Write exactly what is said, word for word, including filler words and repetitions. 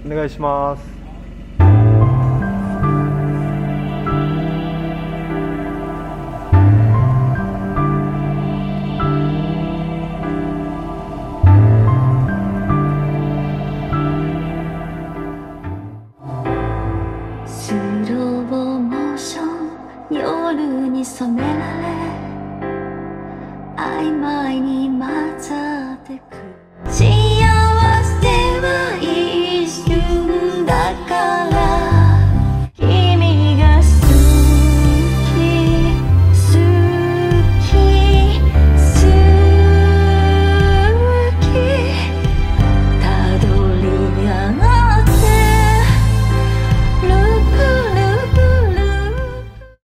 お願いします。 スローモーション夜に染められ曖昧に混ざってく